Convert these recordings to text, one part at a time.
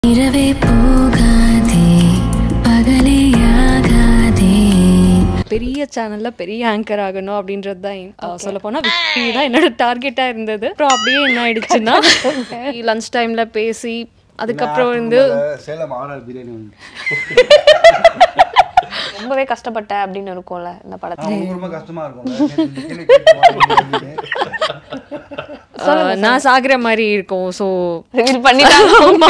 இரவே போகாதே பகலே ஆகாதே. பெரிய சேனல்ல பெரிய ஆங்கர் ஆகணும் அப்படின்றது தான் சொல்ல போனா விக்கி தான் என்னோட டார்கெட்டா இருந்தது. அப்புறம் அப்படியே என்ன ஆயிடுச்சுன்னா லஞ்ச் டைம்ல பேசி அதுக்கப்புறம் வந்து சேலம் ஆர்ஆர் பிரியாணி ரொம்பவே கஷ்டப்பட்ட அப்படின்னு இருக்கும்ல இந்த படத்துல. ரொம்ப கஷ்டமா இருக்கும். நான் சாகுற மாதிரி இருக்கும். ஸோ ரிவீல் பண்ணிட்டாங்க.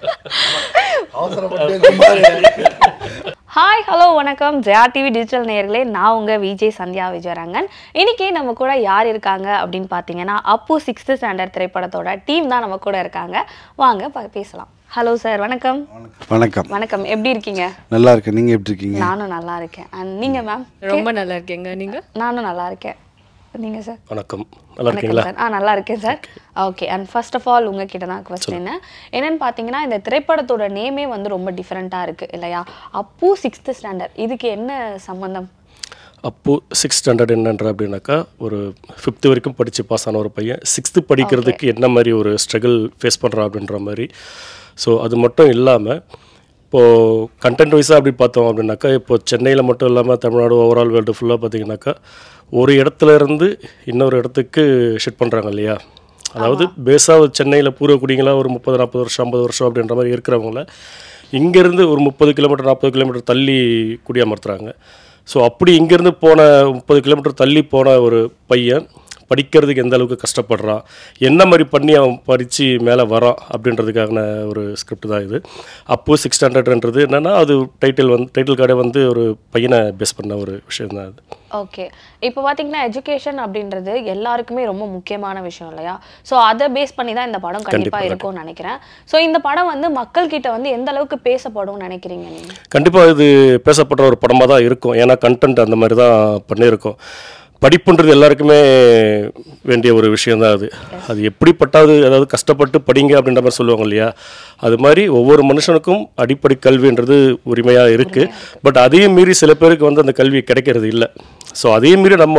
ஹாய் ஹலோ வணக்கம் ஜெயா டிவி டிஜிட்டல் நேயர்களே, நான் உங்கள் விஜய் சந்தியா விஜயரங்கன். இன்னைக்கு நம்ம கூட யார் இருக்காங்க அப்படின்னு பார்த்தீங்கன்னா அப்பு 6th ஸ்டாண்டர்ட் திரைப்படத்தோட டீம் தான் நம்ம கூட இருக்காங்க. வாங்க பேசலாம். ஹலோ சார், வணக்கம். வணக்கம். வணக்கம், எப்படி இருக்கீங்க? நல்லா இருக்கேன், நீங்க எப்படி இருக்கீங்க? நானும் நல்லா இருக்கேன். அண்ட் நீங்க மேம்? ரொம்ப நல்லா இருக்கேங்க. நீங்க? நானும் நல்லா இருக்கேன். நீங்க சார்? வணக்கம், நல்லா இருக்கீங்களா? நல்லா இருக்கேன் sir. Okay, and first of all உங்ககிட்ட தான் கொஸ்டின் என்னன்னு பார்த்தீங்கன்னா, இந்த திரைப்படத்தோட நேமே வந்து ரொம்ப டிஃப்ரெண்ட்டாக இருக்குது இல்லையா? அப்பு 6th ஸ்டாண்டர்ட், இதுக்கு என்ன சம்மந்தம்? அப்பு 6th ஸ்டாண்டர்ட் என்னன்ற அப்படின்னாக்கா, ஒரு 5th வரைக்கும் படித்து பாஸ் ஆன ஒரு பையன் 6th படிக்கிறதுக்கு என்ன மாதிரி ஒரு ஸ்ட்ரகிள் ஃபேஸ் பண்ணுறான் அப்படின்ற மாதிரி. ஸோ அது மட்டும் இல்லாமல் இப்போது கண்டென்ட் வைஸாக அப்படி பார்த்தோம் அப்படின்னாக்கா, இப்போ சென்னையில் மட்டும் இல்லாமல் தமிழ்நாடு ஓவரால் வேர்ல்டு ஃபுல்லாக பார்த்திங்கனாக்கா ஒரு இடத்துல இருந்து இன்னொரு இடத்துக்கு ஷிஃப்ட் பண்ணுறாங்க இல்லையா? அதாவது பேஸாக சென்னையில் பூர்வக்குடிங்களா ஒரு 30-40 வருஷம் 50 வருஷம் அப்படின்ற மாதிரி இருக்கிறவங்கள இங்கேருந்து ஒரு 30 கிலோமீட்டர் 40 கிலோமீட்டர் தள்ளி குடியமர்த்துறாங்க. ஸோ அப்படி இங்கேருந்து போன 30 கிலோமீட்டர் தள்ளி போன ஒரு பையன் படிக்கிறதுக்கு எந்த அளவுக்கு கஷ்டப்படுறான், என்ன மாதிரி பண்ணி அவன் படித்து மேலே வரான் அப்படின்றதுக்கான ஒரு ஸ்கிரிப்ட் தான் இது. அப்பு 6th ஸ்டாண்டர்ட்ன்றது என்னென்னா, அது டைட்டில் கார்டே வந்து ஒரு பையனை பேஸ் பண்ண ஒரு விஷயம் தான் அது. ஓகே, இப்போ பார்த்தீங்கன்னா எஜுகேஷன் அப்படின்றது எல்லாருக்குமே ரொம்ப முக்கியமான விஷயம் இல்லையா? ஸோ அதை பேஸ் பண்ணி தான் இந்த படம் கண்டிப்பாக இருக்கும்னு நினைக்கிறேன். ஸோ இந்த படம் வந்து மக்கள்கிட்ட வந்து எந்த அளவுக்கு பேசப்படும் நினைக்கிறீங்க நீங்கள்? கண்டிப்பாக இது பேசப்படுற ஒரு படமாக தான் இருக்கும். ஏன்னா கண்டென்ட் அந்த மாதிரி தான் பண்ணியிருக்கோம். படிப்புன்றது எல்லாருக்குமே வேண்டிய ஒரு விஷயந்தான். அது எப்படிப்பட்டாவது, அதாவது கஷ்டப்பட்டு படிங்க அப்படின்ற மாதிரி சொல்லுவாங்க இல்லையா? அது மாதிரி ஒவ்வொரு மனுஷனுக்கும் அடிப்படை கல்வின்றது உரிமையாக இருக்குது. பட் அதையும் மீறி சில பேருக்கு வந்து அந்த கல்வி கிடைக்கிறது இல்லை. ஸோ அதையும் மீறி நம்ம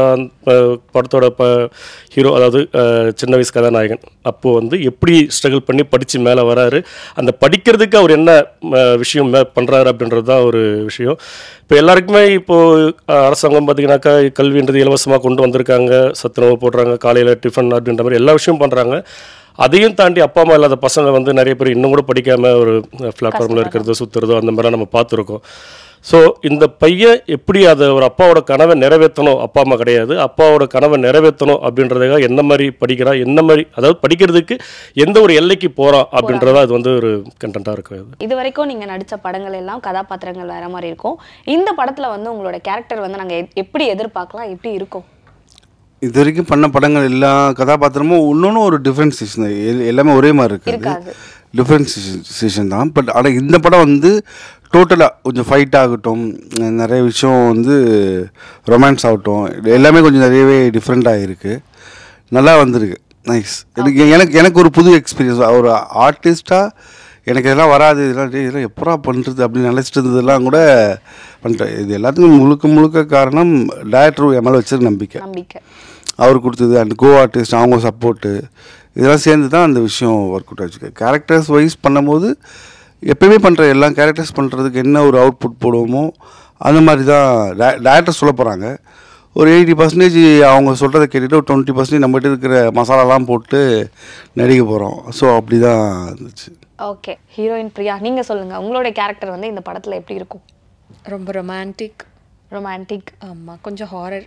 படத்தோட ஹீரோ, அதாவது சின்ன வயசு கதாநாயகன் அப்போது வந்து எப்படி ஸ்ட்ரகிள் பண்ணி படித்து மேலே வராரு, அந்த படிக்கிறதுக்கு அவர் என்ன விஷயம் பண்ணுறாரு அப்படின்றது தான் ஒரு விஷயம். இப்போ எல்லாருக்குமே இப்போது அரசாங்கம் பார்த்திங்கனாக்கா கல்வின்றது இலவசமாக கொண்டு வந்திருக்காங்க, சத்துணவு போடுறாங்க, காலையில் டிஃபன் அப்படின்ற மாதிரி எல்லா விஷயமும் பண்ணுறாங்க. அதையும் தாண்டி அப்பா அம்மா இல்லாத பசங்க வந்து நிறைய பேர் இன்னும் கூட படிக்காமல் ஒரு பிளாட்ஃபார்மில் இருக்கிறதோ சுற்றுறதோ அந்த மாதிரிலாம் நம்ம பார்த்துருக்கோம். ஸோ இந்த பையன் எப்படி அதை ஒரு அப்பாவோட கனவை நிறைவேற்றணும், அப்பா அம்மா கிடையாது, அப்பாவோட கனவை நிறைவேற்றணும் அப்படின்றதுக்காக என்ன மாதிரி படிக்கிறான், என்ன மாதிரி அதாவது படிக்கிறதுக்கு எந்த ஒரு எல்லைக்கு போகிறான் அப்படின்றதா அது வந்து ஒரு கண்டென்ட்டாக இருக்கும். இது வரைக்கும் நீங்கள் நடித்த படங்கள் எல்லாம் கதாபாத்திரங்கள் வேறு மாதிரி இருக்கும். இந்த படத்தில் வந்து உங்களோட கேரக்டர் வந்து நாங்கள் எப்படி எதிர்பார்க்கலாம், எப்படி இருக்கும்? இது வரைக்கும் பண்ண படங்கள் எல்லா கதாபாத்திரமும் இன்னொன்று ஒரு டிஃப்ரென்சியேஷன், எல்லாமே ஒரே மாதிரி இருக்காது, டிஃப்ரென்சியேஷன் தான். பட் ஆனால் இந்த படம் வந்து டோட்டலாக கொஞ்சம் ஃபைட் ஆகட்டும், நிறைய விஷயம் வந்து ரொமான்ஸ் ஆகட்டும், எல்லாமே கொஞ்சம் நிறையவே டிஃப்ரெண்ட்டாக இருக்குது, நல்லா வந்திருக்கு. நைஸ். எனக்கு ஒரு புது எக்ஸ்பீரியன்ஸ். ஒரு ஆர்டிஸ்ட்டாக எனக்கு இதெல்லாம் வராது, இதெல்லாம் எப்படா பண்ணுறது அப்படின்னு நினச்சிட்டு இருந்ததெல்லாம் கூட பண்ணிட்டேன். இது எல்லாத்துக்கும் முழுக்க காரணம் டைரக்டர் என் மேலே வச்சிருக்க நம்பிக்கை, அவர் கொடுத்தது, அண்ட் கோ ஆர்டிஸ்ட் அவங்க சப்போர்ட்டு, இதெல்லாம் சேர்ந்து தான் அந்த விஷயம் ஒர்க் அவுட் ஆச்சு. கேரக்டர்ஸ் வைஸ் பண்ணும்போது எப்போயுமே பண்ணுற எல்லா கேரக்டர்ஸ் பண்ணுறதுக்கு என்ன ஒரு அவுட்புட் போடுவோமோ அந்த மாதிரி தான் டைரக்டர் சொல்ல போகிறாங்க. ஒரு 80% அவங்க சொல்கிறத கேட்டுட்டு ஒரு 20% நம்மகிட்ட இருக்கிற மசாலாலாம் போட்டு நடிக்க போகிறோம். ஸோ அப்படி தான் இருந்துச்சு. ஓகே, ஹீரோயின் பிரியா, நீங்கள் சொல்லுங்கள், உங்களோட கேரக்டர் வந்து இந்த படத்தில் எப்படி இருக்கும்? ரொம்ப ரொமான்டிக். ஆமாம், கொஞ்சம் ஹாரர்.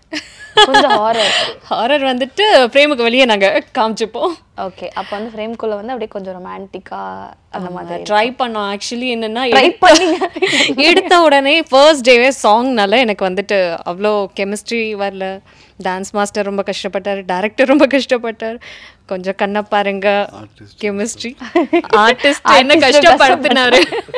ஹாரர் வந்துட்டு ஃப்ரேமுக்கு வெளியே நாங்கள் காமிச்சிப்போம். ஓகே, அப்போ வந்து ஃப்ரேம்குள்ளே வந்து அப்படியே கொஞ்சம் ரொமான்டிக்காக அந்த மாதிரி ட்ரை பண்ணோம். ஆக்சுவலி என்னென்னா, எடுத்த உடனே ஃபர்ஸ்ட் டேவே சாங்னால எனக்கு வந்துட்டு அவ்வளோ கெமிஸ்ட்ரி வரல. டான்ஸ் மாஸ்டர் ரொம்ப கஷ்டப்பட்டார், டைரக்டர் ரொம்ப கஷ்டப்பட்டார். கொஞ்சம் கண்ணை பாருங்க, கெமிஸ்ட்ரி ஆர்டிஸ்ட் என்ன கஷ்டப்படுத்தினாரு.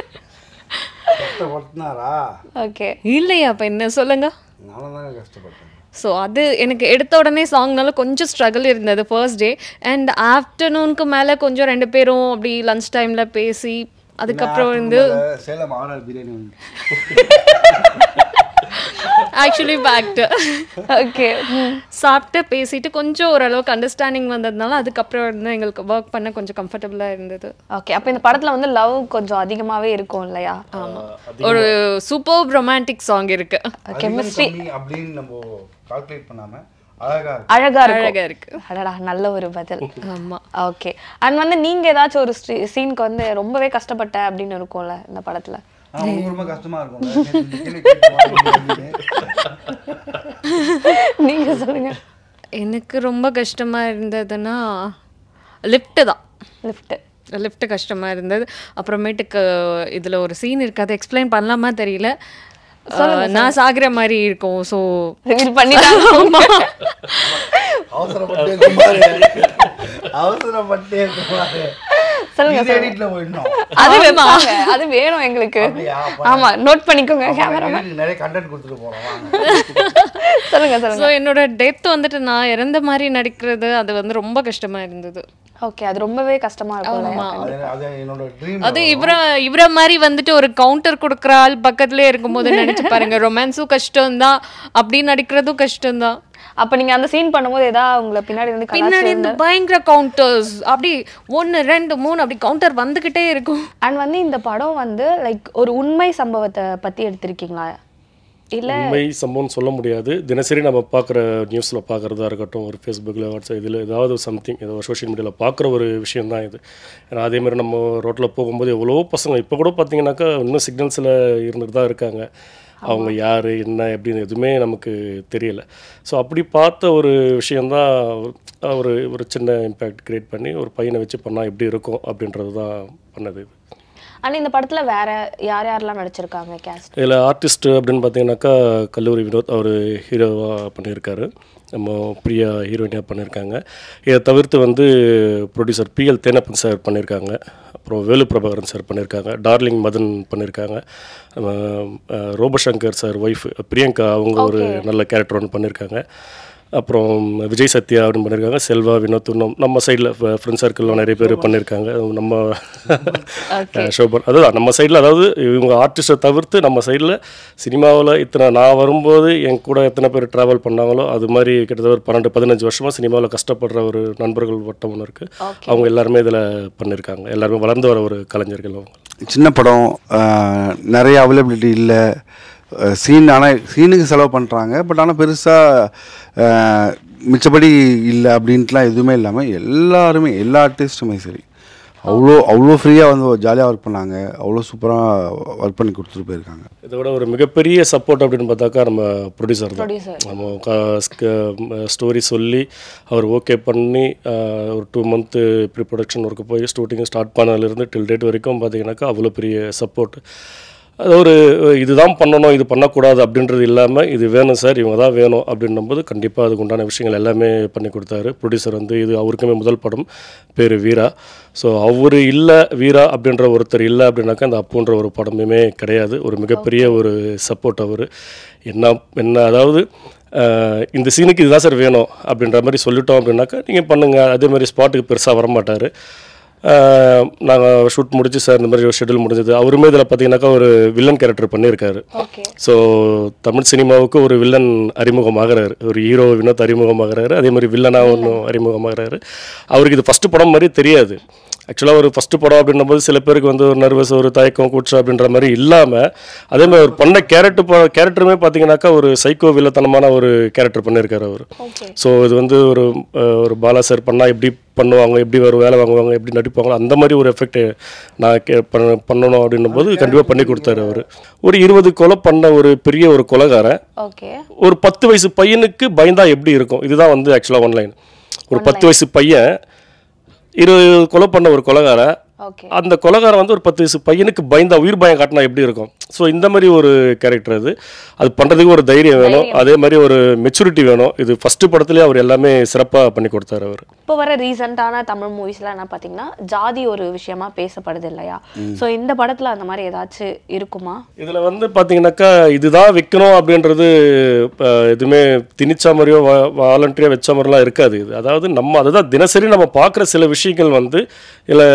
ஓகே, இல்லையா? அப்போ என்ன சொல்லுங்க. ஸோ அது எனக்கு எடுத்த உடனே சாங்னால கொஞ்சம் ஸ்ட்ரகிள் இருந்தது ஃபர்ஸ்ட் டே. அண்ட் ஆஃப்டர்நூனுக்கு மேலே கொஞ்சம் 2 பேரும் அப்படி லஞ்ச் டைமில் பேசி அதுக்கப்புறம் வந்து Salem RR biryani actually packed. Okay. சாப்பிட்டு பேசிட்டு கொஞ்சம் ஓரளவுக்கு அண்டர்ஸ்டாண்டிங் வந்ததுனால அதுக்கப்புறம் வந்து எங்களுக்கு ஒர்க் பண்ண கொஞ்சம் கம்ஃபர்டபுளாக இருந்தது. ஓகே. அப்போ இந்த படத்தில் வந்து லவ் கொஞ்சம் அதிகமாகவே இருக்கும் இல்லையா? ஆமாம், ஒரு சூப்பர் ரொமான்டிக் சாங் இருக்கு. கெமிஸ்ட்ரி அப்படின்னு நம்ம கால்குலேட் பண்ணாம அழகா இருக்கு. அடடா, நல்ல ஒரு பதில். ஆமா. ஓகே. அண்ட் வந்து நீங்க ஏதாச்சும் ஒரு சீனுக்கு வந்து ரொம்பவே கஷ்டப்பட்ட அப்படின்னு இருக்கும்ல இந்த படத்துல? ரொம்ப கஷ்டமா இருக்கும். நீங்க சொல்லுங்க. எனக்கு ரொம்ப கஷ்டமா இருந்ததுன்னா லிஃப்ட் தான். லிஃப்ட் கஷ்டமா இருந்தது. அப்புறமேட்டுக்கு இதுல ஒரு சீன் இருக்கு, அதை எக்ஸ்பிளைன் பண்ணலாமா தெரியல. நான் சாகுற மாதிரி இருக்கும். ஸோ ரிவீல் பண்ணிட்டாங்க. அது வேணும் எங்களுக்கு. ஆமா, நோட் பண்ணிக்கோங்க கேமராமேன். நிறைய கண்டென்ட் கொடுத்துட்டு போறோம். சொல்லுங்க. ஸோ என்னோட டெத் வந்துட்டு நான் இறந்த மாதிரி நடிக்கிறது அது வந்து ரொம்ப கஷ்டமா இருந்தது. ஓகே. அது ரொம்பவே கஷ்டமா இருக்கும். அது இவர மாதிரி வந்துட்டு ஒரு கவுண்டர் கொடுக்குற ஆள் பக்கத்துலயே இருக்கும்போது நினைச்சு பாருங்க, ரொமான்ஸும் கஷ்டம்தான், அப்படி நடிக்கிறதும் கஷ்டம்தான். அப்ப நீங்க அந்த சீன் பண்ணும்போது ஏதாவது உங்களை பின்னாடி இருந்து பயங்கர கவுண்டர்ஸ் அப்படி 1 2 3 அப்படி கவுண்டர் வந்துகிட்டே இருக்கும். அண்ட் வந்து இந்த படம் வந்து லைக் ஒரு உண்மை சம்பவத்தை பத்தி எடுத்திருக்கீங்களா? இல்லை உண்மை சம்பவம் சொல்ல முடியாது. தினசரி நம்ம பார்க்குற நியூஸில் பார்க்குறதா இருக்கட்டும், ஒரு ஃபேஸ்புக்கில் வாட்ஸ்அப் இதில் ஏதாவது சம்திங் ஏதோ சோஷியல் மீடியாவில் பார்க்குற ஒரு விஷயம் தான் இது. ஏன்னா அதேமாதிரி நம்ம ரோட்டில் போகும்போது எவ்வளோ பசங்க இப்போ கூட பார்த்தீங்கன்னாக்கா இன்னும் சிக்னல்ஸில் இருந்துட்டு தான் இருக்காங்க. அவங்க யார் என்ன எப்படின்னு எதுவுமே நமக்கு தெரியல. ஸோ அப்படி பார்த்த ஒரு விஷயந்தான் ஒரு ஒரு சின்ன இம்பேக்ட் க்ரியேட் பண்ணி ஒரு பையனை வச்சு பண்ணால் எப்படி இருக்கும் அப்படின்றது தான் பண்ணது இது. ஆனால் இந்த படத்தில் வேற யாரெல்லாம் நடிச்சிருக்காங்க கேஸ்ட்? இதில் ஆர்டிஸ்ட் அப்படின்னு பார்த்தீங்கன்னாக்கா கல்லூரி வினோத் அவர் ஹீரோவாக பண்ணியிருக்காரு. நம்ம பிரியா ஹீரோயினாக பண்ணியிருக்காங்க. இதை தவிர்த்து வந்து ப்ரொடியூசர் PL தேனப்பன் சார் பண்ணியிருக்காங்க. அப்புறம் வேலு பிரபாகரன் சார் பண்ணியிருக்காங்க. டார்லிங் மதன் பண்ணியிருக்காங்க. ரோபசங்கர் சார் ஒய்ஃப் பிரியங்கா அவங்க ஒரு நல்ல கேரக்டர் ஒன்று பண்ணியிருக்காங்க. அப்புறம் விஜய் சத்யா அப்படின்னு பண்ணியிருக்காங்க. செல்வா வினோத் நம்ம சைடில் ஃப்ரெண்ட் சர்க்கிளில் நிறைய பேர் பண்ணியிருக்காங்க. நம்ம ஷோபன் அதுதான் நம்ம சைடில், அதாவது இவங்க ஆர்டிஸ்ட்டை தவிர்த்து நம்ம சைடில் சினிமாவில் இத்தனை நான் வரும்போது என் கூட எத்தனை பேர் ட்ராவல் பண்ணாங்களோ அது மாதிரி கிட்டத்தட்ட ஒரு 12-15 வருஷமாக சினிமாவில் கஷ்டப்படுற ஒரு நண்பர்கள் வட்டம் ஒன்று இருக்குது. அவங்க எல்லாருமே இதில் பண்ணியிருக்காங்க. எல்லாருமே வளர்ந்து வர ஒரு கலைஞர்கள். அவங்க சின்ன படம், நிறைய அவைலபிலிட்டி இல்லை, சீன் ஆனால் சீனுக்கு செலவு பண்ணுறாங்க. பட் ஆனால் பெருசாக மிச்சப்படி இல்லை அப்படின்ட்டுலாம் எதுவுமே இல்லாமல் எல்லாருமே எல்லா ஆர்டிஸ்ட்டுமே சரி அவ்வளோ ஃப்ரீயாக வந்து ஜாலியாக ஒர்க் பண்ணாங்க. அவ்வளோ சூப்பராக ஒர்க் பண்ணி கொடுத்துட்டு போயிருக்காங்க. இதை விட ஒரு மிகப்பெரிய சப்போர்ட் அப்படின்னு பார்த்தாக்கா நம்ம ப்ரொடியூசர் தான். நம்ம ஸ்டோரி சொல்லி அவர் ஓகே பண்ணி ஒரு 2 மந்த்து ப்ரீ ப்ரொடக்ஷன் ஒர்க்கு போய் ஷூட்டிங் ஸ்டார்ட் பண்ணதுலேருந்து டில் டேட் வரைக்கும் பார்த்தீங்கன்னாக்கா அவ்வளோ பெரிய சப்போர்ட். அது ஒரு இதுதான் பண்ணணும் இது பண்ணக்கூடாது அப்படின்றது இல்லாமல் இது வேணும் சார் இவங்க தான் வேணும் அப்படின்னும்போது கண்டிப்பாக அதுக்கு உண்டான விஷயங்கள் எல்லாமே பண்ணி கொடுத்தாரு. ப்ரொடியூசர் வந்து இது அவருக்குமே முதல் படம், பேர் வீரா. ஸோ அவர் இல்லை வீரா அப்படின்ற ஒருத்தர் இல்லை அப்படின்னாக்கா அந்த அப்புன்ற ஒரு படமுமே கிடையாது. ஒரு மிகப்பெரிய ஒரு சப்போர்ட் அவர். என்ன அதாவது இந்த சீனுக்கு இதுதான் சார் வேணும் அப்படின்ற மாதிரி சொல்லிட்டோம் அப்படின்னாக்கா நீங்கள் பண்ணுங்கள். அதே மாதிரி ஸ்பாட்டுக்கு பெருசாக வரமாட்டார். நாங்கள் ஷூட் முடிச்சு சார் இந்த மாதிரி ஒரு ஷெட்யூல் முடிஞ்சது. அவருமே இதில் பார்த்தீங்கன்னாக்கா ஒரு வில்லன் கேரக்டர் பண்ணியிருக்காரு. ஸோ தமிழ் சினிமாவுக்கு ஒரு வில்லன் அறிமுகமாகிறாரு. ஒரு ஹீரோ வினோத் அறிமுகமாகிறாரு. அதே மாதிரி வில்லனாக ஒன்றும் அறிமுகமாகிறாரு. அவருக்கு இது ஃபஸ்ட்டு படம் மாதிரி தெரியாது. ஆக்சுவலாக ஒரு ஃபஸ்ட்டு படம் அப்படின்னும்போது சில பேருக்கு வந்து ஒரு நர்வஸ், ஒரு தயக்கம், கூச்சம் அப்படின்ற மாதிரி இல்லாமல் அதே மாதிரி ஒரு பண்ண கேரக்டருமே பார்த்தீங்கன்னாக்கா ஒரு சைக்கோ வில்லத்தனமான ஒரு கேரக்டர் பண்ணியிருக்காரு அவர். ஸோ இது வந்து ஒரு பாலா சார் பண்ணால் எப்படி பண்ணுவாங்க, எப்படி ஒரு வேலை வாங்குவாங்க, எப்படி நடிப்பாங்களோ அந்த மாதிரி ஒரு எஃபெக்ட் நான் பண்ணணும் அப்படின்னும் போது கண்டிப்பாக பண்ணி கொடுத்தாரு அவர். ஒரு 20 கொலை பண்ண ஒரு பெரிய ஒரு கொலைகாரன் ஒரு 10 வயசு பையனுக்கு பயந்தா எப்படி இருக்கும், இதுதான் வந்து ஆக்சுவலாக ஒன்லைன். ஒரு 10 வயசு பையன் 20 கொலை பண்ண ஒரு கொலைகாரன், அந்த கொலைகாரன் வந்து ஒரு 10 வயசு பையனுக்கு பயந்தா உயிர் பயம் காட்டினா எப்படி இருக்கும். ஸோ இந்த மாதிரி ஒரு கேரக்டர் அது பண்ணுறதுக்கு ஒரு தைரியம் வேணும், அதே மாதிரி ஒரு மெச்சூரிட்டி வேணும். இது ஃபஸ்ட்டு படத்துலேயே அவர் எல்லாமே சிறப்பாக பண்ணி கொடுத்தாரு அவர். இப்போ வர ரீசெண்டான தமிழ் மூவிஸ்லாம் என்ன பார்த்தீங்கன்னா ஜாதி ஒரு விஷயமா பேசப்படுது இல்லையா? ஸோ இந்த படத்தில் அந்த மாதிரி ஏதாச்சும் இருக்குமா? இதில் வந்து பார்த்தீங்கன்னாக்கா இதுதான் வைக்கணும் அப்படின்றது எதுவுமே திணிச்ச மாதிரியோ வாலண்டரியாக வச்ச மாதிரிலாம் இருக்காது. இது அதாவது நம்ம அதுதான் தினசரி நம்ம பார்க்குற சில விஷயங்கள் வந்து இதில்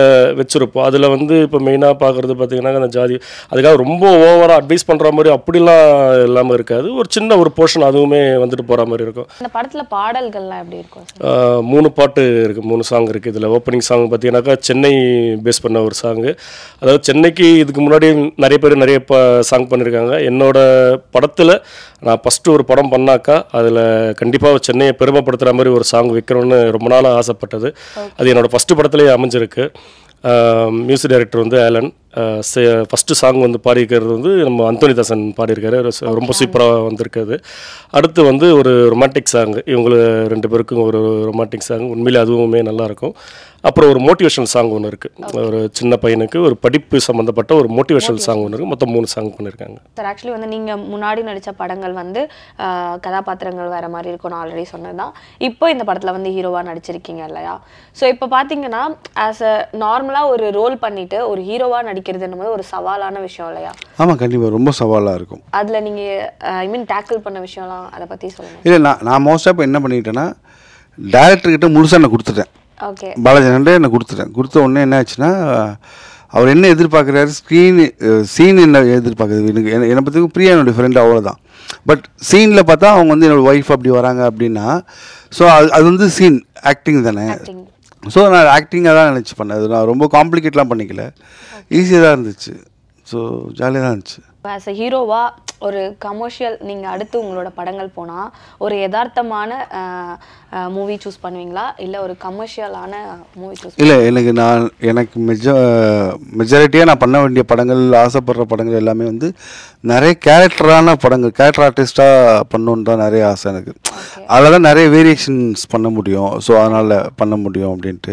வச்சுருப்போம். அதில் வந்து இப்போ மெயினாக பார்க்குறது பார்த்திங்கன்னா அந்த ஜாதி அதுக்காக ரொம்ப ஓவராக அட்வைஸ் பண்ணுற மாதிரி அப்படிலாம் இல்லாமல் இருக்காது. ஒரு சின்ன ஒரு போர்ஷன் அதுவுமே வந்துட்டு போகிற மாதிரி இருக்கும். இந்த படத்தில் பாடல்கள்லாம் எப்படி இருக்கும்? 3 பாட்டு இருக்குது, 3 சாங் இருக்குது. இதில் ஓப்பனிங் சாங் பார்த்தீங்கன்னாக்கா சென்னை பேஸ் பண்ண ஒரு சாங்கு. அதாவது சென்னைக்கு இதுக்கு முன்னாடி நிறைய பேர் நிறைய சாங் பண்ணியிருக்காங்க. என்னோட படத்தில் நான் ஃபஸ்ட்டு ஒரு படம் பண்ணாக்கா அதில் கண்டிப்பாக சென்னையை பெருமைப்படுத்துகிற மாதிரி ஒரு சாங் வைக்கணும்னு ரொம்ப நாளாக ஆசைப்பட்டது. அது என்னோடய ஃபஸ்ட்டு படத்துலேயே அமைஞ்சிருக்கு. மியூசிக் டைரக்டர் வந்து ஆலன். ஃபஸ்ட்டு சாங் வந்து பாடியிருக்கிறது வந்து நம்ம அந்தோனிதாசன் பாடியிருக்காரு. ரொம்ப சூப்பராக வந்திருக்காது. அடுத்து வந்து ஒரு ரொமான்டிக் சாங், இவங்க 2 பேருக்கும் ஒரு ரொமான்டிக் சாங், உண்மையிலே அதுவுமே நல்லாயிருக்கும். அப்புறம் ஒரு மோட்டிவேஷனல் சாங் ஒன்று இருக்குது. ஒரு சின்ன பையனுக்கு ஒரு படிப்பு சம்மந்தப்பட்ட ஒரு மோட்டிவேஷனல் சாங் ஒன்று இருக்குது. மொத்தம் 3 சாங் பண்ணியிருக்காங்க. சார் ஆக்சுவலி வந்து நீங்கள் முன்னாடி நடித்த படங்கள் வந்து கதாபாத்திரங்கள் வேறு மாதிரி இருக்கும்னு ஆல்ரெடி சொன்னது தான். இப்போ இந்த படத்தில் வந்து ஹீரோவாக நடிச்சிருக்கீங்க இல்லையா? ஸோ இப்போ பார்த்தீங்கன்னா ஆஸ் அ நார்மலாக ஒரு ரோல் பண்ணிவிட்டு ஒரு ஹீரோவாக நடிக்கிறதுன்னு ஒரு சவாலான விஷயம் இல்லையா? ஆமாம், கண்டிப்பாக ரொம்ப சவாலாக இருக்கும். அதில் நீங்கள் ஐ மீன் டேக்கிள் பண்ண விஷயம்லாம் அதை பற்றி சொல்லுங்கள். இல்லை, நான் மோஸ்ட்டாக இப்போ என்ன பண்ணிட்டேன்னா டேரக்டர்கிட்ட முழுசாக நான் கொடுத்துட்டேன். ஓகே, பாலாஜி நான் கொடுத்துட்டேன். கொடுத்த உடனே என்ன ஆச்சுன்னா அவர் என்ன எதிர்பார்க்குறாரு, சீன் என்ன எதிர்பார்க்குறது, என்னை பற்றி பிரியா என்னோடய ஃப்ரெண்டு, அவ்வளோதான். பட் சீனில் பார்த்தா அவங்க வந்து என்னோடய ஒய்ஃப் அப்படி வராங்க அப்படின்னா, ஸோ அது வந்து சீன் ஆக்டிங் தானே. ஸோ நான் ஆக்டிங்காக தான் நினச்சி பண்ணேன். அது நான் ரொம்ப காம்ப்ளிகேட்லாம் பண்ணிக்கல, ஈஸியாக தான் இருந்துச்சு. ஸோ ஜாலியாக தான் இருந்துச்சு. ஆஸ் அ ஹீரோவாக ஒரு கமர்ஷியல் நீங்கள் அடுத்து உங்களோட படங்கள் போனால் ஒரு யதார்த்தமான மூவி சூஸ் பண்ணுவீங்களா இல்லை ஒரு கமர்ஷியலான மூவி சூஸ்? இல்லை, எனக்கு மெஜாரிட்டியாக நான் பண்ண வேண்டிய படங்கள், ஆசைப்படுற படங்கள் எல்லாமே வந்து நிறைய கேரக்டரான படங்கள், கேரக்டர் ஆர்டிஸ்ட்டாக பண்ணணுன்னு தான் நிறைய ஆசை எனக்கு. அதில் தான் நிறைய வேரியேஷன்ஸ் பண்ண முடியும். ஸோ அதனால் பண்ண முடியும் அப்படின்ட்டு.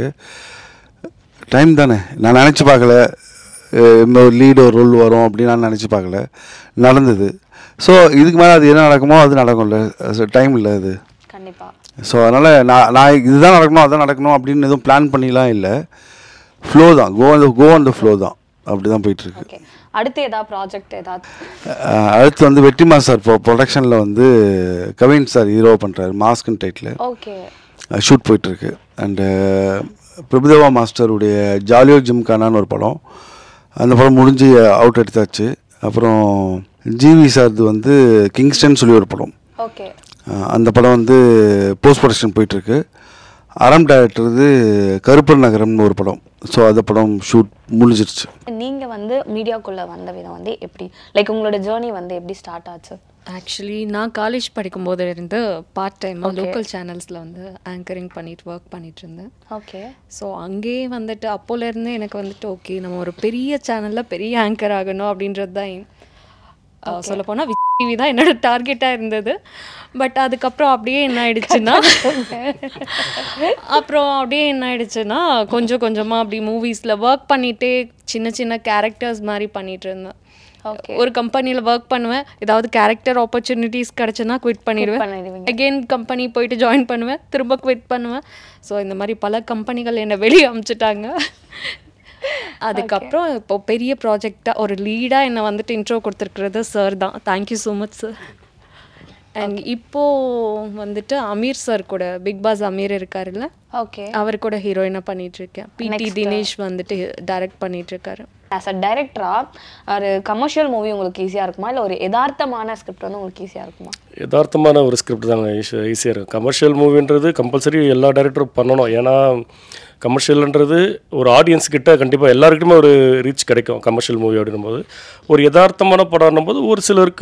டைம் தானே, நான் நினச்சி பார்க்கல இந்த ஒரு லீடு ஒரு ரோல் வரும் அப்படின்னு நான் நினச்சி பார்க்கல, நடந்தது. ஸோ இதுக்கு மேலே அது என்ன நடக்குமோ அது நடக்கும்ல, டைம் இல்லை அது கண்டிப்பாக. ஸோ அதனால் நான் இதுதான் நடக்கணும் அதான் நடக்கணும் அப்படின்னு எதுவும் பிளான் பண்ணிலாம் இல்லை. ஃப்ளோ தான், கோ அந்த ஃப்ளோ தான், அப்படி தான் போயிட்டுருக்கு. அடுத்து ஏதாவது ப்ராஜெக்ட் ஏதாவது? அடுத்து வந்து வெற்றிமா சார் ப்ரொடக்ஷனில் வந்து கவின் சார் ஹீரோ பண்ணுறாரு, மாஸ்க்னு டைட்டில். ஓகே, ஷூட் போயிட்டுருக்கு. அண்டு பிரபுதேவா மாஸ்டருடைய ஜாலியோ ஜிம்கானான்னு ஒரு படம், அந்த படம் முடிஞ்சு அவுட் எடுத்தாச்சு. அப்புறம் ஜிவி சார்து வந்து கிங்ஸ்டன் சொல்லி ஒரு படம், ஓகே, அந்த படம் வந்து போஸ்ட் ப்ரொடக்ஷன் போயிட்டுருக்கு. அறம் டைரக்டர் கருப்பர் நகரம்னு ஒரு படம். ஸோ அந்த படம் ஷூட் முடிஞ்சிருச்சு. நீங்கள் வந்து மீடியாக்குள்ளே வந்த விதம் வந்து எப்படி, லைக் உங்களோட ஜேர்னி வந்து எப்படி ஸ்டார்ட் ஆச்சு? ஆக்சுவலி நான் காலேஜ் படிக்கும்போது இருந்து பார்ட் டைமாக லோக்கல் சேனல்ஸில் வந்து ஆங்கரிங் பண்ணிட்டு ஒர்க் பண்ணிட்டு இருந்தேன். ஓகே, ஸோ அங்கேயே வந்துட்டு அப்போலேருந்து எனக்கு வந்துட்டு ஓகே நம்ம ஒரு பெரிய சேனலில் பெரிய ஆங்கர் ஆகணும் அப்படின்றது தான் சொல்லப்போனால் டிவி தான் என்னோட டார்கெட்டாக இருந்தது. பட் அதுக்கப்புறம் அப்படியே என்ன ஆயிடுச்சுன்னா கொஞ்சம் கொஞ்சமாக அப்படி மூவிஸில் ஒர்க் பண்ணிகிட்டே சின்ன சின்ன கேரக்டர்ஸ் மாதிரி பண்ணிகிட்டு இருந்தேன். ஒரு கம்பெனியில் ஒர்க் பண்ணுவேன், ஏதாவது கேரக்டர் ஆப்பர்ச்சுனிட்டிஸ் கிடச்சுன்னா குவிட் பண்ணிடுவேன், அகெயின் கம்பெனி போயிட்டு ஜாயின் பண்ணுவேன், திரும்ப குவிட் பண்ணுவேன். ஸோ இந்த மாதிரி பல கம்பெனிகள் என்னை வெளியே அனுப்பிச்சிட்டாங்க. அதுக்கப்புறம் இப்போ பெரிய ப்ராஜெக்டாக ஒரு லீடாக என்னை வந்துட்டு இன்ட்ரோ கொடுத்துருக்கிறது சார் தான். Thank you so much sir. And இப்போது வந்துட்டு அமீர் சார் கூட, பிக் பாஸ் அமீர் இருக்காருல்ல, ஓகே, அவர் கூட ஹீரோயினாக பண்ணிகிட்ருக்கேன். பிடி தினேஷ் வந்துட்டு டைரக்ட் பண்ணிகிட்ருக்காரு. ஆஸ் அ டைரக்டராக ஒரு கமர்ஷியல் மூவி உங்களுக்கு ஈஸியாக இருக்குமா இல்லை ஒரு யதார்த்தமான ஸ்கிரிப்ட் வந்து உங்களுக்கு ஈஸியாக இருக்குமா? யதார்த்தமான ஒரு ஸ்கிரிப்ட் தாங்க ஈஸியாக இருக்கும். கமர்ஷியல் மூவின்றது கம்பல்சரி எல்லா டைரக்டரும் பண்ணணும். ஏன்னா கமர்ஷியல்ன்றது ஒரு ஆடியன்ஸ் கிட்ட கண்டிப்பாக எல்லாருக்குமே ஒரு ரீச் கிடைக்கும். கமர்ஷியல் மூவி அப்படின்னும்போது ஒரு யதார்த்தமான படம்னும் போது ஒரு சிலருக்கு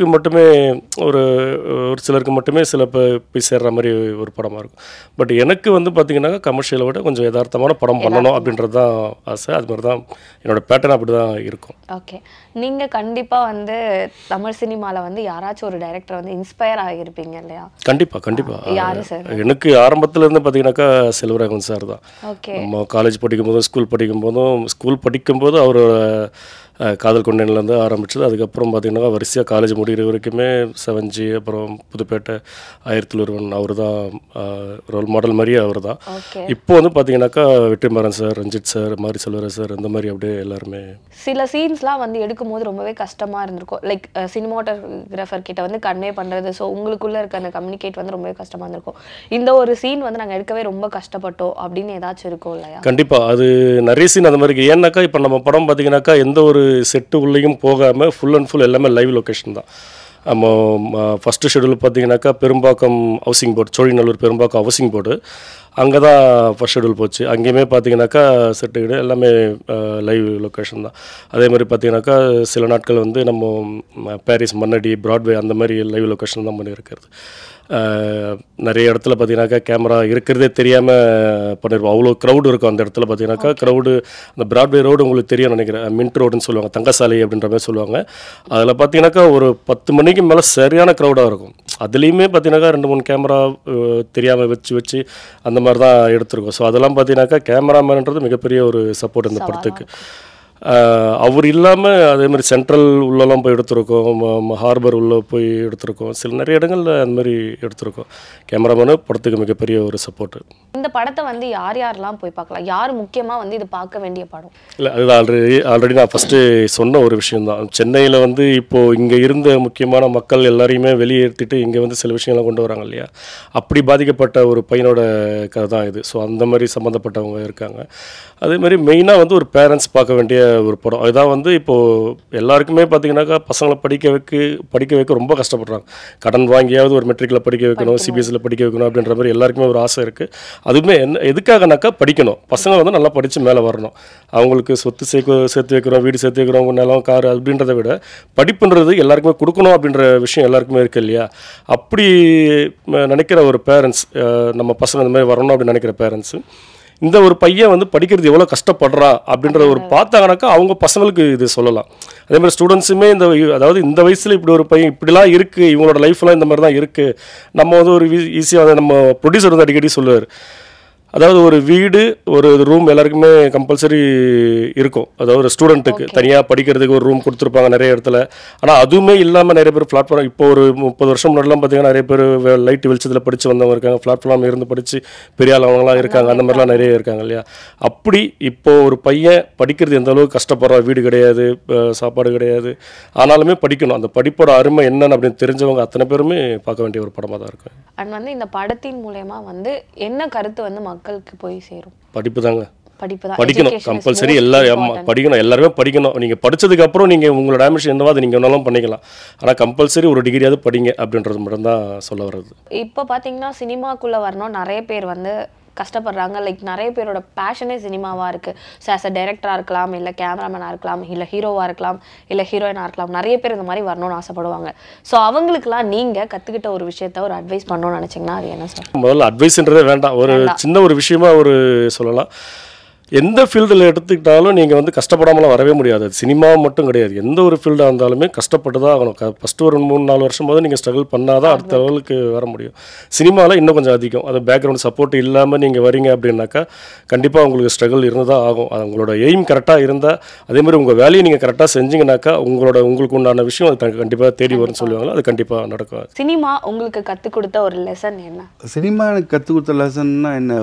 மட்டுமே சில போய் சேர்ற மாதிரி ஒரு படமாக இருக்கும். பட் எனக்கு வந்து பார்த்திங்கன்னா கமர்ஷியலை விட கொஞ்சம் யதார்த்தமான படம் பண்ணணும் அப்படின்றது தான் ஆசை. அது மாதிரி தான் என்னோட பேட்டர்ன் அப்படி தான் இருக்கும். ஓகே, நீங்கள் கண்டிப்பாக வந்து தமிழ் சினிமாவில் வந்து யாராச்சும் ஒரு டைரக்டர் வந்து இன்ஸ்பயர் ஆகியிருப்பீங்க இல்லையா? கண்டிப்பாக. யாரு சார்? எனக்கு ஆரம்பத்துலேருந்து பார்த்தீங்கன்னாக்கா செல்வராகவன் சார் தான். ஓகே, நம்ம காலேஜ் படிக்கும்போதும் ஸ்கூல் படிக்கும்போது அவர் காதல் கொண்டேன்லேருந்து ஆரம்பிச்சது. அதுக்கப்புறம் பார்த்தீங்கன்னா வரிசையாக காலேஜ் முடிகிற வரைக்குமே 7G, அப்புறம் புதுப்பேட்டை, 1001 அவர் தான் ரோல் மாடல் மாதிரியே அவர் தான். இப்போ வந்து பார்த்தீங்கன்னாக்கா வெற்றிமாறன் சார், ரஞ்சித் சார், மாரி செல்வராஜ் சார், இந்த மாதிரி அப்படியே எல்லாருமே. சில சீன்ஸ்லாம் வந்து எடுக்கும்போது ரொம்பவே கஷ்டமாக இருந்திருக்கும். லைக் சினிமாட்டோகிராஃபர் கிட்ட வந்து கன்வே பண்ணுறது, ஸோ உங்களுக்குள்ளே இருக்க அந்த கம்யூனிகேட் வந்து ரொம்பவே கஷ்டமாக இருந்திருக்கும். இந்த ஒரு சீன் வந்து நாங்கள் எடுக்கவே ரொம்ப கஷ்டப்பட்டோம் அப்படின்னு ஏதாச்சும் இருக்கும் இல்லையா? கண்டிப்பாக அது நிறைய சீன் அந்த மாதிரி இருக்குது. ஏன்னாக்கா இப்போ நம்ம படம் பார்த்தீங்கன்னாக்கா எந்த ஒரு செட்டு உள்ளேயும் போகாமல் ஃபுல் அண்ட் ஃபுல் எல்லாமே லைவ் லொக்கேஷன் தான். நம்ம ஃபஸ்ட்டு ஷெடியூல் பார்த்தீங்கன்னாக்கா Perumbakkam housing board, Sholinganallur Perumbakkam housing board, அங்கே தான் ஃபஸ்ட் ஷெடியூல் போச்சு. அங்கேயுமே பார்த்தீங்கன்னாக்கா செட்டு கிட்ட எல்லாமே லைவ் லொக்கேஷன் தான். அதே மாதிரி பார்த்தீங்கன்னாக்கா சில நாட்கள் வந்து நம்ம பாரிஸ், மன்னடி, பிராட்வே அந்த மாதிரி லைவ் லொக்கேஷன் தான் பண்ணியிருக்கிறது. நிறைய இடத்துல பார்த்தீங்கன்னாக்கா கேமரா இருக்கிறதே தெரியாமல் பண்ணியிருப்போம். அவ்வளோ க்ரௌடு இருக்கும் அந்த இடத்துல. பார்த்தீங்கன்னாக்கா க்ரௌடு அந்த பிராட்வே ரோடு உங்களுக்கு தெரியும் நினைக்கிறேன், மின்ட் ரோடுன்னு சொல்லுவாங்க, தங்கசாலை அப்படின்ற மாதிரி சொல்லுவாங்க. அதில் பார்த்தீங்கன்னாக்கா ஒரு 10 மணிக்கு மேலே சரியான க்ரௌடாக இருக்கும். அதுலேயுமே பார்த்தீங்கன்னாக்கா 2-3 கேமரா தெரியாமல் வச்சு அந்த மாதிரி தான் எடுத்திருக்கோம். ஸோ அதெல்லாம் பார்த்தீங்கன்னாக்கா கேமராமேன்ன்றது மிகப்பெரிய ஒரு சப்போர்ட் இந்த படத்துக்கு. அவர் இல்லாமல் அதேமாதிரி சென்ட்ரல் உள்ளெல்லாம் போய் எடுத்திருக்கோம், ஹார்பர் உள்ளே போய் எடுத்திருக்கோம், நிறைய இடங்களில் அந்த மாதிரி எடுத்திருக்கோம். கேமராமேனு படத்துக்கு மிகப்பெரிய ஒரு சப்போர்ட்டு. இந்த படத்தை வந்து யாரெல்லாம் போய் பார்க்கலாம்? யார் முக்கியமாக வந்து இது பார்க்க வேண்டிய படம்? இல்லை, அது ஆல்ரெடி நான் ஃபஸ்ட்டு சொன்ன ஒரு விஷயந்தான். சென்னையில் வந்து இப்போது இங்கே இருந்த முக்கியமான மக்கள் எல்லாரையுமே வெளியேற்றிட்டு இங்கே வந்து சில விஷயங்கள்லாம் கொண்டு வராங்க இல்லையா? அப்படி பாதிக்கப்பட்ட ஒரு பையனோட கதை தான் இது. ஸோ அந்த மாதிரி சம்மந்தப்பட்டவங்க இருக்காங்க. அதேமாதிரி மெயினாக வந்து ஒரு பேரண்ட்ஸ் பார்க்க வேண்டிய ஒரு படம். அதுதான் வந்து இப்போது எல்லாருக்குமே பார்த்தீங்கன்னாக்கா பசங்களை படிக்க வைக்க ரொம்ப கஷ்டப்படுறாங்க. கடன் வாங்கியாவது ஒரு மெட்ரிக்கில் படிக்க வைக்கணும், சிபிஎஸ்சியில் படிக்க வைக்கணும் அப்படின்ற மாதிரி எல்லாருக்குமே ஒரு ஆசை இருக்குது. அதுவுமே எதுக்காகனாக்கா படிக்கணும், பசங்க வந்து நல்லா படித்து மேலே வரணும். அவங்களுக்கு சொத்து சேர்த்து வைக்கிறோம், வீடு சேர்த்து வைக்கிறோம், நிலம், கார் அப்படின்றத விட படிப்புன்றது எல்லாருக்குமே கொடுக்கணும் அப்படின்ற விஷயம் எல்லாருக்குமே இருக்குது இல்லையா? அப்படி நினைக்கிற ஒரு பேரண்ட்ஸ், நம்ம பசங்க இந்த மாதிரி வரணும் அப்படின்னு நினைக்கிற பேரண்ட்ஸு இந்த ஒரு பையன் வந்து படிக்கிறது எவ்வளோ கஷ்டப்படுறான் அப்படின்ற ஒரு பார்த்தாங்கனாக்கா அவங்க பசங்களுக்கு இது சொல்லலாம். அதே மாதிரி ஸ்டூடெண்ட்ஸுமே அதாவது இந்த வயசில் இப்படி ஒரு பையன் இப்படிலாம் இருக்குது, இவங்களோட லைஃப்லாம் இந்த மாதிரி தான் இருக்குது. நம்ம வந்து ஒரு ஈஸியாக நம்ம ப்ரொடியூசர் வந்து அடிக்கடி சொல்லுவார், அதாவது ஒரு வீடு, ஒரு ரூம் எல்லாருக்குமே கம்பல்சரி இருக்கும். அதாவது ஒரு ஸ்டூடெண்ட்டுக்கு தனியாக படிக்கிறதுக்கு ஒரு ரூம் கொடுத்துருப்பாங்க நிறைய இடத்துல. ஆனால் அதுவுமே இல்லாமல் நிறைய பேர் பிளாட்ஃபார்ம், இப்போ ஒரு 30 வருஷம் முன்னாடிலாம் பார்த்தீங்கன்னா நிறைய பேர் லைட் வெளிச்சத்தில் படித்து வந்தவங்க இருக்காங்க, பிளாட்ஃபார்ம் இருந்து படித்து பெரிய ஆளவங்களாம் இருக்காங்க, அந்த மாதிரிலாம் நிறைய இருக்காங்க இல்லையா? அப்படி இப்போது ஒரு பையன் படிக்கிறது எந்த அளவுக்கு கஷ்டப்படுறான், வீடு கிடையாது, சாப்பாடு கிடையாது, ஆனாலுமே படிக்கணும். அந்த படிப்போட அருமை என்னன்னு அப்படின்னு தெரிஞ்சவங்க அத்தனை பேருமே பார்க்க வேண்டிய ஒரு படமாக தான் இருக்கும். அண்ட் வந்து இந்த படத்தின் மூலமா வந்து என்ன கருத்து வந்து மக்களுக்கு போய் சேரும்? படிப்பு தாங்க. படிக்கணும் கம்பல்சரி. எல்லாரும் படிக்கணும், எல்லாருமே படிக்கணும். நீங்கள் படித்ததுக்கு அப்புறம் நீங்கள் உங்களோட டைமென்ஷன் என்னவோ அதை நீங்கள் ஒன்றாலும் பண்ணிக்கலாம். ஆனால் கம்பல்சரி ஒரு டிகிரியாவது படிங்க அப்படின்றது மட்டும்தான் சொல்ல வர்றது. இப்போ பார்த்தீங்கன்னா சினிமாக்குள்ளே வரணும் நிறைய பேர் வந்து கஷ்டப்படுறாங்க. லைக் நிறைய பேரோட பேஷனே சினிமாவாக இருக்குது. ஸோ ஆஸ் அ டைரக்டராக இருக்கலாம், இல்லை கேமராமேனாக இருக்கலாம், இல்லை ஹீரோவாக இருக்கலாம், இல்லை ஹீரோயினாக இருக்கலாம். நிறைய பேர் இந்த மாதிரி வரணும்னு ஆசைப்படுவாங்க. ஸோ அவங்களுக்குலாம் நீங்கள் கற்றுக்கிட்ட ஒரு விஷயத்த ஒரு அட்வைஸ் பண்ணணும்னு நினச்சிங்கன்னா அது என்ன சார்? முதல்ல அட்வைஸ்ன்றதே வேண்டாம், ஒரு சின்ன ஒரு விஷயமா ஒரு சொல்லலாம். எந்த ஃபீல்டில் எடுத்துக்கிட்டாலும் நீங்கள் வந்து கஷ்டப்படாமலாம் வரவே முடியாது. சினிமா மட்டும் கிடையாது, எந்த ஒரு ஃபீல்டாக இருந்தாலுமே கஷ்டப்பட்டு தான் ஆகணும். ஃபஸ்ட்டு ஒரு 3-4 வருஷம் போது நீங்கள் ஸ்ட்ரகிள் பண்ணால் தான் அடுத்த லெவலுக்கு வர முடியும். சினிமாவில் இன்னும் கொஞ்சம் அதிகம். அது பேக்ரவுண்ட் சப்போர்ட் இல்லாமல் நீங்கள் வரீங்க அப்படின்னாக்கா கண்டிப்பாக உங்களுக்கு ஸ்ட்ரகிள் இருந்து தான் ஆகும். அது உங்களோட எய்ம் கரெக்டாக இருந்தால், அதேமாதிரி உங்கள் வேலையை நீங்கள் கரெக்டாக செஞ்சீங்கன்னாக்கா உங்களுக்கு உண்டான விஷயம் அது கண்டிப்பாக தேடி வரும்னு சொல்லுவாங்களோ அது கண்டிப்பாக நடக்கும். சினிமா உங்களுக்கு கற்றுக் கொடுத்த ஒரு லெசன் என்ன? சினிமா எனக்கு கற்றுக் கொடுத்த லெசன்னா என்ன,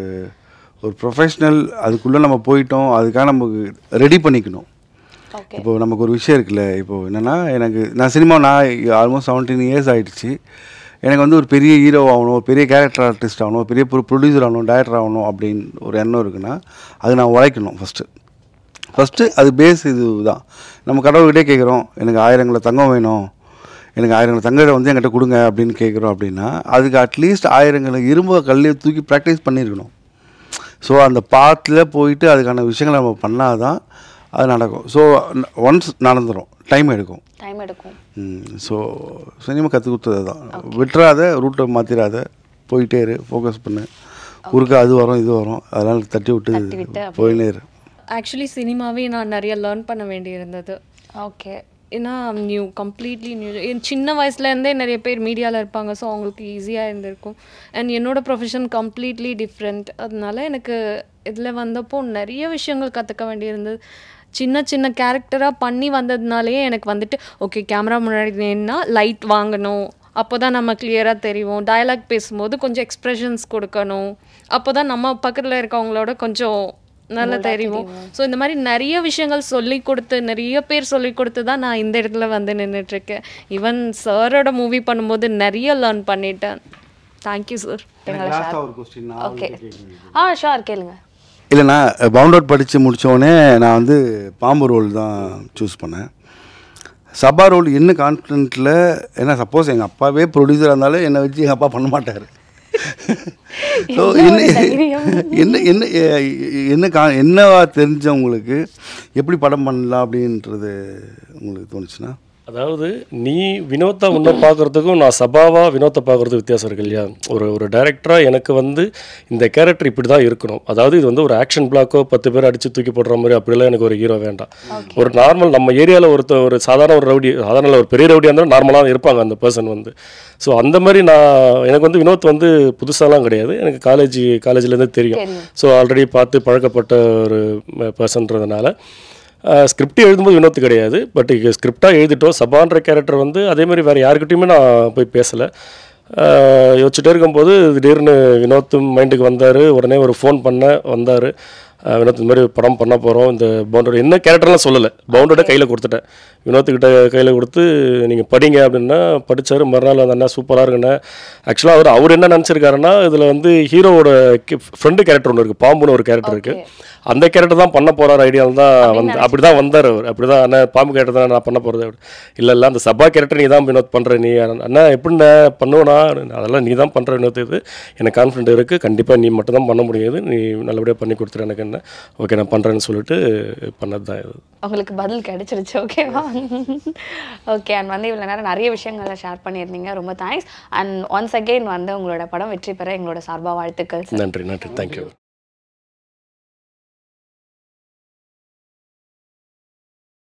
ஒரு ப்ரொஃபஷ்னல் அதுக்குள்ளே நம்ம போயிட்டோம், அதுக்காக நமக்கு ரெடி பண்ணிக்கணும். இப்போது நமக்கு ஒரு விஷயம் இருக்குல்ல, இப்போது என்னென்னா நான் சினிமா ஆல்மோஸ்ட் 17 இயர்ஸ் ஆகிடுச்சு. எனக்கு வந்து ஒரு பெரிய ஹீரோ ஆகணும், ஒரு பெரிய கேரக்டர் ஆர்டிஸ்ட் ஆகணும், பெரிய ப்ரொடியூசர் ஆகணும், டைரக்டர் ஆகணும் அப்படின்னு ஒரு எண்ணம் இருக்குன்னா அது நான் உழைக்கணும். ஃபஸ்ட்டு அது பேஸ் இது தான். நம்ம கடவுள்கிட்டே கேட்குறோம், எனக்கு 1000 தங்கம் வேணும், எனக்கு 1000 தங்கத்தை வந்து என்கிட்ட கொடுங்க அப்படின்னு கேட்குறோம் அப்படின்னா அதுக்கு அட்லீஸ்ட் 1000 இரும்பு கல்லையை தூக்கி ப்ராக்டிஸ் பண்ணியிருக்கணும். ஸோ அந்த பாத்தில் போயிட்டு அதுக்கான விஷயங்களை நம்ம பண்ணால் தான் அது நடக்கும். ஸோ ஒன்ஸ் நடந்துடும், டைம் எடுக்கும். ஸோ சினிமா கற்றுக் கொடுத்தது தான். விட்டுறாத, ரூட்டை மாற்றிடாத, போயிட்டே இரு, ஃபோக்கஸ் பண்ணு. குறுக்க அது வரும் இது வரும், அதனால் தட்டி விட்டு போயினே இரு. ஆக்சுவலி சினிமாவே நான் நிறைய லேர்ன் பண்ண வேண்டியிருந்தது. ஓகே, ஏன்னா கம்ப்ளீட்லி நியூ. சின்ன வயசுலேருந்தே நிறைய பேர் மீடியாவில் இருப்பாங்க, ஸோ அவங்களுக்கு ஈஸியாக இருந்திருக்கும். அண்ட் என்னோடய ப்ரொஃபஷன் கம்ப்ளீட்லி டிஃப்ரெண்ட். அதனால எனக்கு இதில் வந்தப்போ நிறைய விஷயங்கள் கற்றுக்க வேண்டியிருந்தது. சின்ன சின்ன கேரக்டராக பண்ணி வந்ததுனாலேயே எனக்கு வந்துட்டு ஓகே கேமரா முன்னாடி நின்னா லைட் வாங்கணும், அப்போ தான் நம்ம கிளியராக தெரியும், டயலாக் பேசும்போது கொஞ்சம் எக்ஸ்ப்ரெஷன்ஸ் கொடுக்கணும், அப்போ தான் நம்ம பக்கத்தில் இருக்கவங்களோட கொஞ்சம் நல்லா தெரியும். ஸோ இந்த மாதிரி நிறைய விஷயங்கள் சொல்லி கொடுத்து நிறைய பேர் சொல்லி கொடுத்து தான் நான் இந்த இடத்துல வந்து நின்றுட்டுருக்கேன். ஈவன் சாரோட மூவி பண்ணும்போது நிறைய லேர்ன் பண்ணிட்டேன். Thank you sir. ஓகே ஷோர் கேளுங்க. இல்லைண்ணா பவுண்ட் அவுட் படித்து முடித்தோடனே நான் வந்து பாம்பு ரோல் தான் சூஸ் பண்ணேன். சபா ரோல் என்ன கான்ஃபிடென்ட்டில், ஏன்னா சப்போஸ் எங்கள் அப்பாவே ப்ரொடியூசராக இருந்தாலும் என்னை வச்சு எங்கள் அப்பா பண்ண மாட்டார். ஸோ என்னவா தெரிஞ்சவங்களுக்கு எப்படி படம் பண்ணலாம் அப்படின்றது உங்களுக்கு தோணுச்சுன்னா? அதாவது நீ வினோத்தை உன்னை பார்க்குறதுக்கும் நான் சபாவா வினோத்தை பார்க்குறதுக்கு வித்தியாசம் இருக்கு இல்லையா? ஒரு டைரக்டராக எனக்கு வந்து இந்த கேரக்டர் இப்படி தான் இருக்கணும். அதாவது இது வந்து ஒரு ஆக்ஷன் பிளாக்கோ 10 பேர் அடித்து தூக்கி போடுற மாதிரி அப்படிலாம் எனக்கு ஒரு ஹீரோ வேண்டாம். ஒரு நார்மல் நம்ம ஏரியாவில் ஒரு சாதாரண ஒரு ரவுடி, சாதாரண ஒரு பெரிய ரவுடியாக இருந்தாலும் நார்மலாக இருப்பாங்க அந்த பர்சன் வந்து. ஸோ அந்த மாதிரி எனக்கு வந்து வினோத் வந்து புதுசாலாம் கிடையாது, எனக்கு காலேஜ்லேருந்து தெரியும். ஸோ ஆல்ரெடி பார்த்து பழக்கப்பட்ட ஒரு பர்சன்றதுனால ஸ்கிரிப்ட் எழுதும்போது வினோத் கிடையாது, பட் ஸ்கிரிப்டாக எழுதிட்டோம். சபான்ற கேரக்டர் வந்து அதேமாதிரி வேறு யாருக்கிட்டையுமே நான் போய் பேசலை. யோசிச்சுட்டே இருக்கும்போது திடீர்னு வினோத் மைண்டுக்கு வந்தார். உடனே ஒரு ஃபோன் வந்தார். வினோத் இந்த மாதிரி படம் பண்ண போகிறோம், இந்த பவுண்டோட என்ன கேரக்டர்லாம் சொல்லலை, பவுண்டோட கையில் கொடுத்துட்டேன். வினோத்துக்கிட்ட கையில் கொடுத்து நீங்கள் படிங்க அப்படின்னா படித்தார். மறுநாள் அந்த அண்ணா சூப்பராக இருக்குண்ணே. ஆக்சுவலாக அவர் என்ன நினச்சிருக்காருன்னா, இதில் வந்து ஹீரோவோட ஃப்ரெண்டு கேரக்டர் ஒன்று இருக்குது, பாம்புன்னு ஒரு கேரக்டர் இருக்குது, அந்த கேரக்டர் தான் பண்ண போகிறார் ஐடியாவில் தான் அப்படி தான் வந்தார் அவர். அப்படி தான் அண்ணா பாம்பு கேரக்டர் தான் நான் பண்ண போகிறது. இல்லை அந்த சபா கேரக்டர் நீ தான் வினோத் பண்ணுற, நீ அண்ணா எப்படிண்ணே பண்ணுவேண்ணா, அதெல்லாம் நீ தான் பண்ணுற வினோத், இது எனக்கு கான்ஃபிடென்ட் இருக்குது, கண்டிப்பாக நீ மட்டும் தான் பண்ண முடியாது, நீ நல்லபடியாக பண்ணி கொடுத்துரு எனக்கு என்ன, ஓகே நான் பண்ணுறேன்னு சொல்லிட்டு பண்ணது தான் இது. உங்களுக்கு பதில் கிடைச்சிருச்சு ஓகேவா? ஓகே. அண்ட் வந்து இவ்வளோ நேரம் நிறைய விஷயங்களை ஷேர் பண்ணியிருந்தீங்க, ரொம்ப தேங்க்ஸ். அண்ட் ஒன்ஸ் அகெயின் வந்து உங்களோட படம் வெற்றி பெற எங்களோட சார்பாக வாழ்த்துக்கள். நன்றி. தேங்க்யூ.